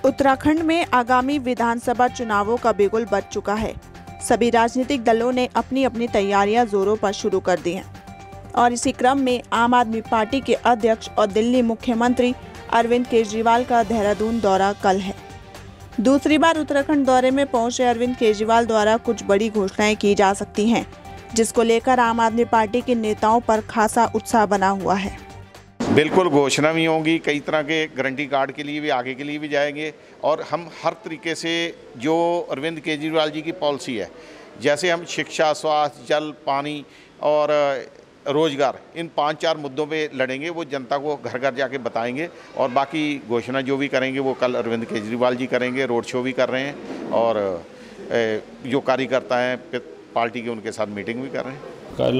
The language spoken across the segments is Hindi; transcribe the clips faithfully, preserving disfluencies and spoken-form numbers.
उत्तराखंड में आगामी विधानसभा चुनावों का बिगुल बज चुका है। सभी राजनीतिक दलों ने अपनी अपनी तैयारियां जोरों पर शुरू कर दी हैं और इसी क्रम में आम आदमी पार्टी के अध्यक्ष और दिल्ली मुख्यमंत्री अरविंद केजरीवाल का देहरादून दौरा कल है। दूसरी बार उत्तराखंड दौरे में पहुंचे अरविंद केजरीवाल द्वारा कुछ बड़ी घोषणाएं की जा सकती हैं, जिसको लेकर आम आदमी पार्टी के नेताओं पर खासा उत्साह बना हुआ है। बिल्कुल घोषणा भी होंगी, कई तरह के गारंटी कार्ड के लिए भी आगे के लिए भी जाएंगे और हम हर तरीके से जो अरविंद केजरीवाल जी की पॉलिसी है, जैसे हम शिक्षा, स्वास्थ्य, जल, पानी और रोजगार, इन पांच चार मुद्दों पे लड़ेंगे। वो जनता को घर घर जाके बताएंगे और बाकी घोषणा जो भी करेंगे वो कल अरविंद केजरीवाल जी करेंगे। रोड शो भी कर रहे हैं और जो कार्यकर्ता हैं पार्टी के उनके साथ मीटिंग भी कर रहे हैं।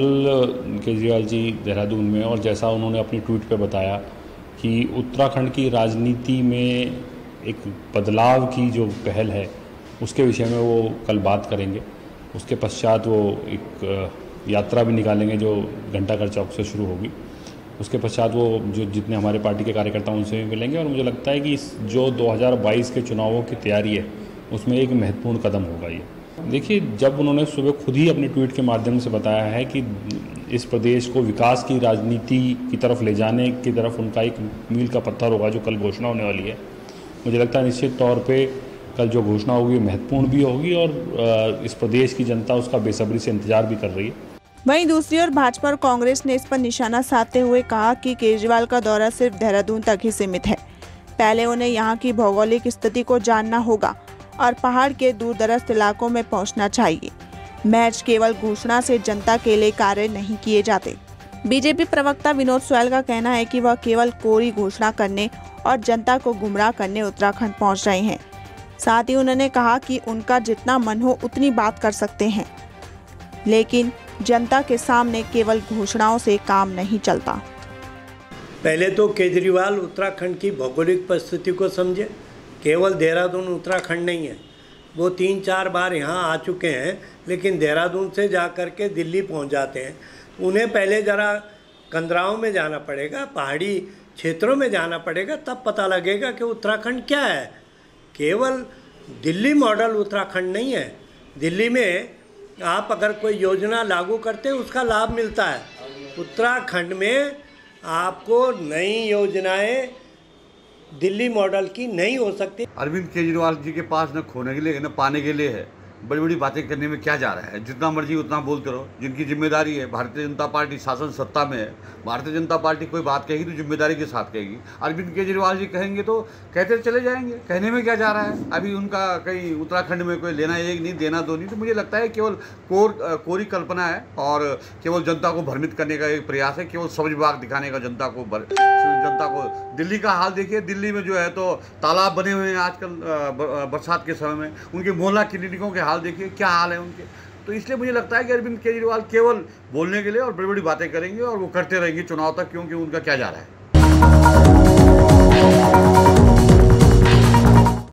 कल केजरीवाल जी देहरादून में, और जैसा उन्होंने अपनी ट्वीट पे बताया कि उत्तराखंड की राजनीति में एक बदलाव की जो पहल है उसके विषय में वो कल बात करेंगे। उसके पश्चात वो एक यात्रा भी निकालेंगे जो घंटाघर चौक से शुरू होगी। उसके पश्चात वो जो जितने हमारे पार्टी के कार्यकर्ता उनसे भी मिलेंगे और मुझे लगता है कि इस जो दो हज़ार बाईस के चुनावों की तैयारी है उसमें एक महत्वपूर्ण कदम होगा ये। देखिए, जब उन्होंने सुबह खुद ही अपने ट्वीट के माध्यम से बताया है कि इस प्रदेश को विकास की राजनीति की तरफ ले जाने की तरफ उनका एक मील का पत्थर होगा जो कल घोषणा होने वाली है, मुझे लगता है निश्चित तौर पे कल जो घोषणा होगी महत्वपूर्ण भी होगी और इस प्रदेश की जनता उसका बेसब्री से इंतजार भी कर रही है। वहीं दूसरी ओर भाजपा और कांग्रेस ने इस पर निशाना साधते हुए कहा कि केजरीवाल का दौरा सिर्फ देहरादून तक ही सीमित है। पहले उन्हें यहाँ की भौगोलिक स्थिति को जानना होगा और पहाड़ के दूर दराज इलाकों में पहुंचना चाहिए। मैच केवल घोषणा से जनता के लिए कार्य नहीं किए जाते। बीजेपी प्रवक्ता विनोद सोयल का कहना है कि वह केवल कोरी घोषणा करने और जनता को गुमराह करने उत्तराखंड पहुंच रहे हैं। साथ ही उन्होंने कहा कि उनका जितना मन हो उतनी बात कर सकते हैं, लेकिन जनता के सामने केवल घोषणाओं से काम नहीं चलता। पहले तो केजरीवाल उत्तराखंड की भौगोलिक परिस्थिति को समझे। केवल देहरादून उत्तराखंड नहीं है, वो तीन चार बार यहाँ आ चुके हैं, लेकिन देहरादून से जा कर के दिल्ली पहुँच जाते हैं। उन्हें पहले ज़रा कंदराओं में जाना पड़ेगा, पहाड़ी क्षेत्रों में जाना पड़ेगा, तब पता लगेगा कि उत्तराखंड क्या है। केवल दिल्ली मॉडल उत्तराखंड नहीं है। दिल्ली में आप अगर कोई योजना लागू करते हैं उसका लाभ मिलता है। उत्तराखंड में आपको नई योजनाएं दिल्ली मॉडल की नहीं हो सकती। अरविंद केजरीवाल जी के पास न खोने के लिए न पाने के लिए है। बड़ी बड़ी बातें करने में क्या जा रहा है, जितना मर्जी उतना बोलते रहो। जिनकी जिम्मेदारी है, भारतीय जनता पार्टी शासन सत्ता में है, भारतीय जनता पार्टी कोई बात कहेगी तो जिम्मेदारी के साथ कहेगी। अरविंद केजरीवाल जी कहेंगे तो कहते चले जाएंगे, कहने में क्या जा रहा है। अभी उनका कहीं उत्तराखंड में कोई लेना एक नहीं देना दो नहीं, तो मुझे लगता है केवल कोर कोरी कल्पना है और केवल जनता को भ्रमित करने का एक प्रयास है, केवल समझ बाग दिखाने का जनता को जनता को। दिल्ली का हाल देखिए, दिल्ली में जो है तो तालाब बने हुए हैं आजकल बरसात के समय में। उनके मोहल्ला क्लिनिकों के हाल देखिए क्या हाल है उनके। तो इसलिए मुझे लगता है कि अरविंद केजरीवाल केवल बोलने के लिए और बड़ी बड़ी बातें करेंगे और वो करते रहेंगे चुनाव तक, क्योंकि उनका क्या जा रहा है।